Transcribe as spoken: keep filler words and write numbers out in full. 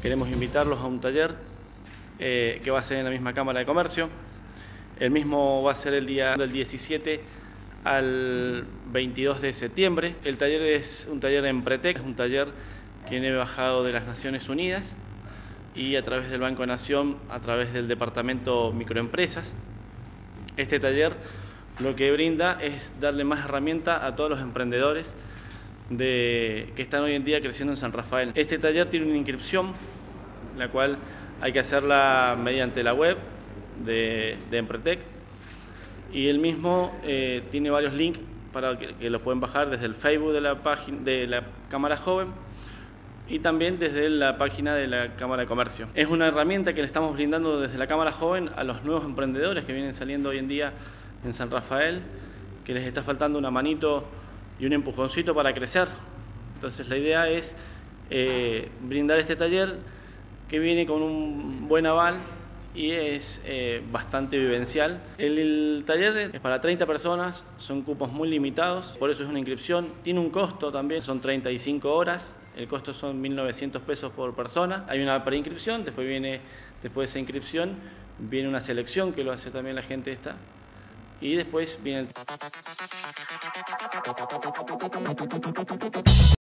queremos invitarlos a un taller eh, que va a ser en la misma Cámara de Comercio. El mismo va a ser el día del diecisiete al veintidós de septiembre. El taller es un taller en Empretec, es un taller que viene bajado de las Naciones Unidas y a través del Banco Nación, a través del Departamento Microempresas. Este taller lo que brinda es darle más herramientas a todos los emprendedores de, que están hoy en día creciendo en San Rafael. Este taller tiene una inscripción, la cual hay que hacerla mediante la web de, de Empretec, y el mismo eh, tiene varios links para que, que los pueden bajar desde el Facebook de la página de la Cámara Joven y también desde la página de la Cámara de Comercio. Es una herramienta que le estamos brindando desde la Cámara Joven a los nuevos emprendedores que vienen saliendo hoy en día en San Rafael, que les está faltando una manito y un empujoncito para crecer. Entonces la idea es eh, brindar este taller que viene con un buen aval y es eh, bastante vivencial. El, el taller es para treinta personas, son cupos muy limitados, por eso es una inscripción. Tiene un costo también, son treinta y cinco horas, el costo son mil novecientos pesos por persona. Hay una preinscripción, después viene, después de esa inscripción, viene una selección que lo hace también la gente esta, y después viene el...